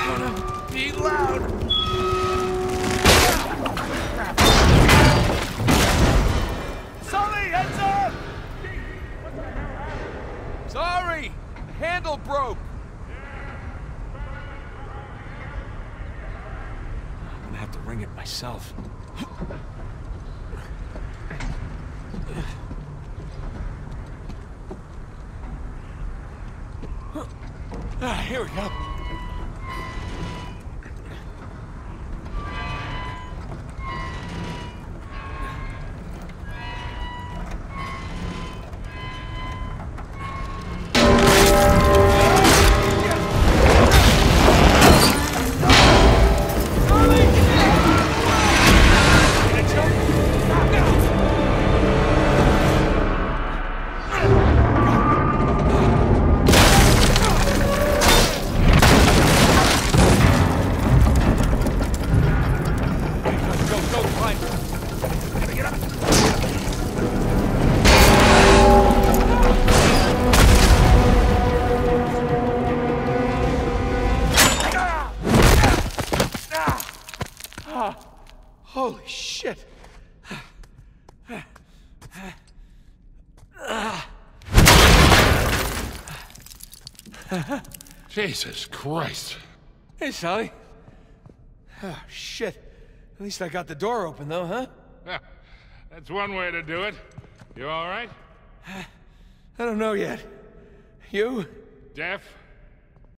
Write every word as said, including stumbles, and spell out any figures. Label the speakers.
Speaker 1: gonna be loud. Sully, heads up! Sorry, handle broke. I'm gonna have to ring it myself. Ah, here we go. Holy shit!
Speaker 2: Jesus Christ.
Speaker 1: Hey, Sully. Oh, shit. At least I got the door open, though, huh?
Speaker 2: That's one way to do it. You all right?
Speaker 1: I don't know yet. You?
Speaker 2: Deaf?